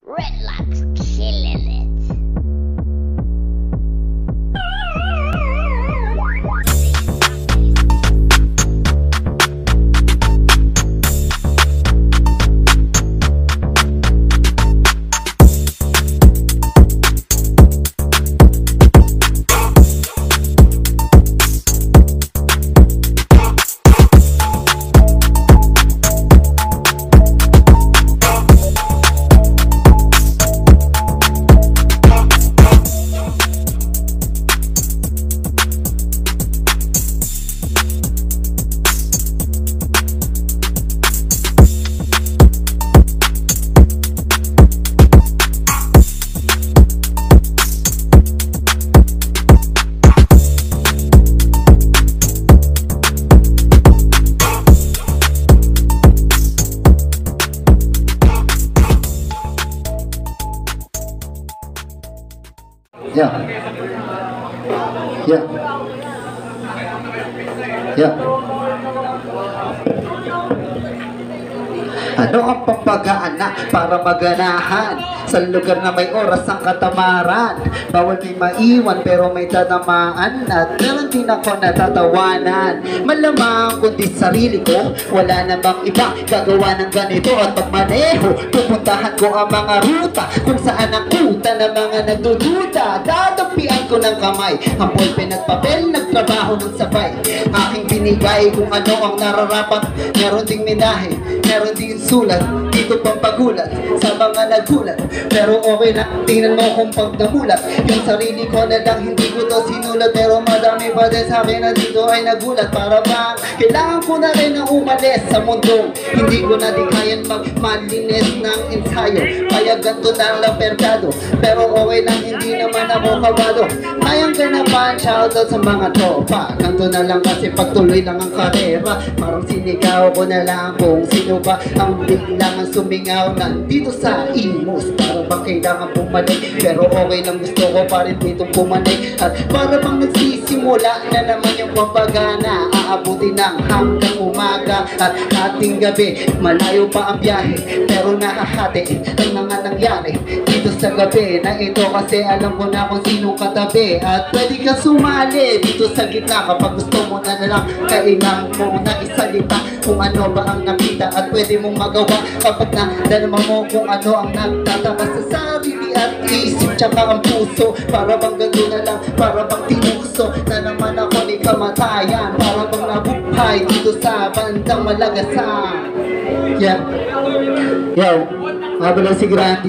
Redlock's killing it. Ya. Ya. Ya. Ano ang pampag-aanak para maganahan sa lugar na may oras ang katamaran? Bawal may maiwan pero may tatamaan at meron din ako natatawanan. Malamang kundi sarili ko, wala namang iba gagawa ng ganito at pagmaneho. Pupuntahan ko ang mga ruta kung saan ang kuta ng mga nagdududa. Dadapian ko ng kamay ang ballpen at papel, nagtrabaho ng sabay. Aking binigay kung ano ang nararapat. Meron ding minahe, meron ding sulat, dito pang pagulat sa mga nagulat. Pero okay lang, tingnan mo kung pag namulat. Yung sarili ko na lang, hindi ko to sinulat. Pero madami pa din sa akin na dito ay nagulat. Para bang kailangan ko na rin na umalis sa mundo. Hindi ko na din kayan magmalinis ng ensayo. Kaya ganito na lang perkado. Pero okay lang, hindi naman ako kabado. Kayang ganapan, shoutout sa mga tropa. Ganito na lang kasi pagtuloy lang ang karera. Parang sinigaw ko na lang kung sino ba ang biglang sumingaw nandito sa Imus. Para bang kailangan bumalik, pero okay lang, gusto ko pa rin ditong bumalik. At para bang nagsisimula na naman yung papagana, aabutin ng hanggang umaga at ating gabi. Malayo pa ang biyahe, pero nakahati ang mga nangyari dito sa gabi na ito. Kasi alam ko na kung sinong katabi at pwede ka sumali dito sa gitna kapag gusto mo na lang. Kailangan mo na isalita kung ano ba ang nakita at pwede mong magawa kapag nadalama mo kung ano ang nagtataka sa sarili at isip tsaka ang puso. Para bang gano'n na lang, para bang tinuso na naman ako ni kamatayan. Para bang nabuhay dito sa bandang Malagasan. Yeah. Yo, habang si Grandi.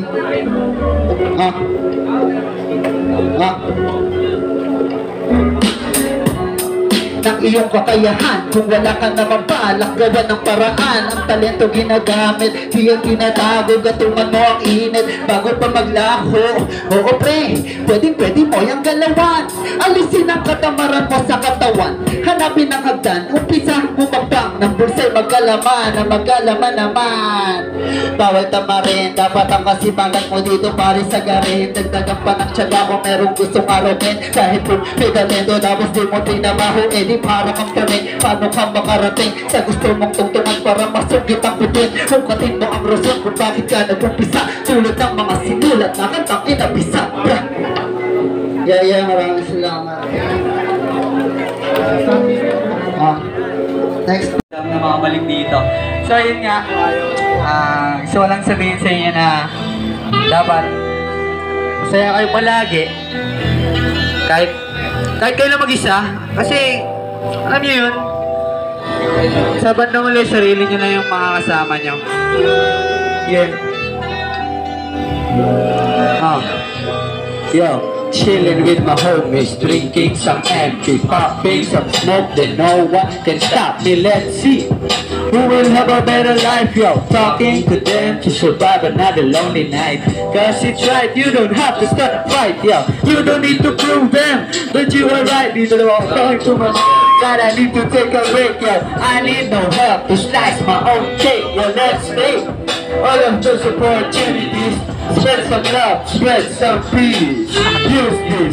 Ng iyong kakayahan, kung wala ka naman balak gawa ng paraan. Ang talento ginagamit, di ang tinatago. Gatungan mo ang init bago pa maglaho. Oo pre, pwede mo yung galawan. Alisin ang katamaran mo sa katawan. Hanapin ang hagdan, umpisang bumabang ng bulsay magkalaman na magkalaman naman. Bawal tamarin, dapat ang kasibangan mo dito pare sa garin. Dagdagan pa ng tiyaga kung merong gustong arugin. Kahit kung may talento tapos di mo tinabaho, edi para kang kami, paano ka makarating sa gusto mong tungtungan para masugit ang putin. Hukatin mo ang rason kung bakit ka nag-umpisa, tulad ng mga sinulat na kantang inabisa. Maraming salamat. Next na mga balik dito. So yun nga, gusto ko lang sabihin sa inyo na dapat masaya kayo palagi kahit kayo lang mag-isa, kasi alam niyo yun, sa bandang ulit, sarili nyo na yung mga kasama nyo. Yun. Yo, chilling with my homies, drinking some empty, popping some smoke, then no one can stop me. Let's see who will have a better life, yo. Talking to them to survive another lonely night. Cause it's right, you don't have to start a fight, yo. You don't need to prove them that you are right. These are all going to my God, I need to take a break, yo. I need no help to slice my own cake, yo. Let's take all of those opportunities. Spread some love, spread some peace. Use this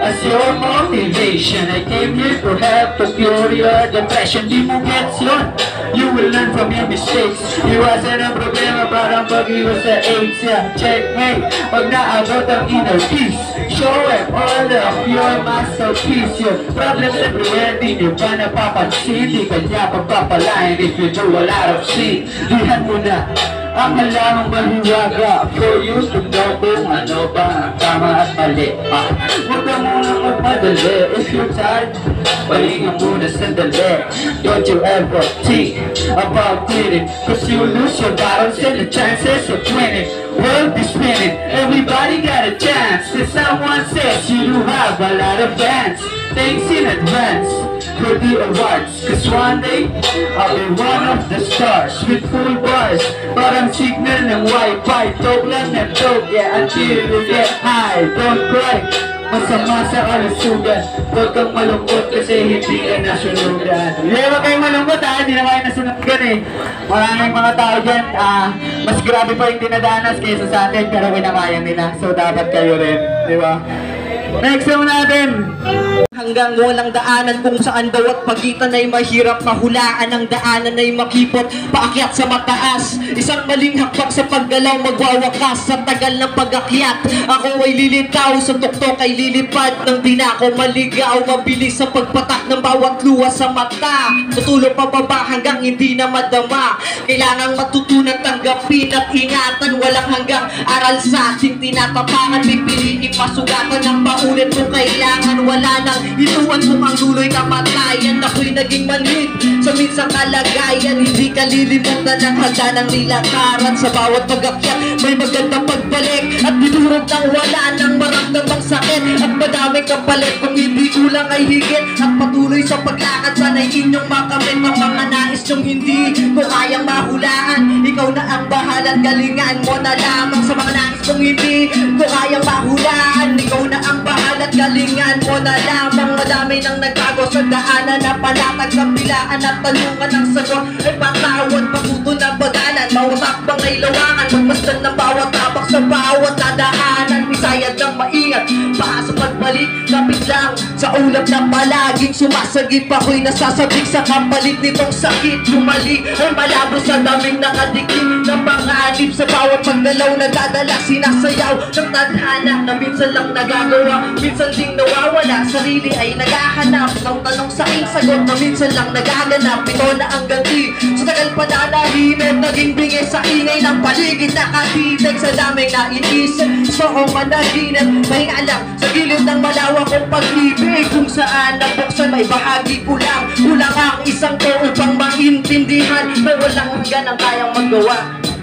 as your motivation. I came here to help to cure your depression. Di mo gets yun, you will learn from your mistakes. Iwasan ang problema parang pag-iwas sa AIDS. Yeah, checkmate, pag naabot ang inner peace, show them all of your masterpiece. Your problems everywhere, di nyo ba napapansin? Di kanya pagpapalain if you do a lot of sin. Lihan mo na ang alamang mahiwaga for you to know kung ano ba ang tama at mali. Huwag ka muna magmadali. If you're tired, pahinga muna sandali. Don't you ever think about quitting, cause you lose your battles and the chances of winning. World is spinning, everybody got a chance. If someone says you do have a lot of fans, thanks in advance for the awards, cause one day I'll be one of the stars with full bars. Parang signal ng wifi, talk lang ng talk, yeah, until you get high. Don't cry, masama sa kalusugan. Huwag kang malungkot kasi hindi ka nasunugan. Hindi, huwag kayong malungkot ha, hindi na kayo nasunugan eh. Maraming mga tao dyan, mas grabe pa yung dinadanas kaysa sa atin, pero kinakaya nila. So dapat kayo rin, di ba? Next song natin! Hanggang walang daanan kung saan bawat pagitan ay mahirap mahulaan. Ang daanan ay makipot, paakyat sa mataas. Isang maling hakbang sa paggalaw magwawakas. Sa tagal ng pag-akyat, ako ay lilitaw. Sa tuktok ay lilipad nang di na ako maligaw. Mabilis sa pagpatak ng bawat luha sa mata. Tutulog pababa hanggang hindi na madama. Kailangang matutunan, tanggapin at ingatan. Walang hanggang aral sa ating tinatapangan. Pipiliin pasugatan ng paulit kung kailangan. Wala nang ituan kung ang dulo'y kamatayan. Ako'y naging manhid sa minsang kalagayan. Hindi ka lilimutan ng handa ng nilakaran. Sa bawat pag-akyat may magandang pagbalik, at dinurog ng wala nang maramdamang sakit. At madaming kapalit kung hindi kulang ay higit. At patuloy sa paglakad, sana'y inyong makamit ang mga nais nyong hindi ko kayang mahulaan. Ikaw na ang bahala, galingan mo na lamang sa mga nais kong hindi ko kayang mahulaan. Ikaw na ang bahala, galingan mo na lamang. Madami nang nagbago sa daanan na panatag ng bilaan at tanungan ng sagot ay patawad, patuto na bagalan. Bawat akbang ay lawangan, magmasdan ng bawat tapak sa bawat nadaanan. Misayad ng maingat, paasa pagbalik, kapit lang sa ulap na palaging sumasagip. Ako'y nasasabik sa kapalit nitong sakit. Bumalik ay malabo sa daming nakadikit ng panganib. Sa bawat pagdalaw nadadala, sinasayaw ng tadhana na minsan lang nagagawa, minsan ding nawawala. Sarili ay naghahanap ng tanong sa aking sagot na minsan lang nagaganap. Ito na ang ganti sa tagal pa na nahimip, naging bingay sa ingay ng paligid. Nakatitig sa daming naiisip, so kung managinip, pahinga lang sa gilid ng malawak kong pag-ibig. Kung saan nabuksan may bahagi ko lang, kulang ang isang to upang maintindihan na walang hanggan ang kayang magawa.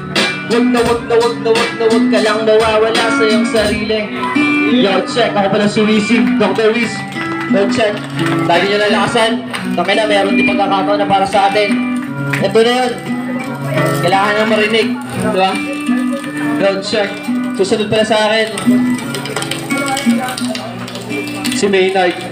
Wag na wag ka lang mawawala sa iyong sarili. Yo, check, ako pala si Wisi, Dr. Wiz. Yo, check, lagi nyo nalakasan. Kami na, meron din pagkakataon na para sa atin. Ito na yun, kailangan nyo marinig, di ba? Yo, check, susunod pala sa akin si Maynard.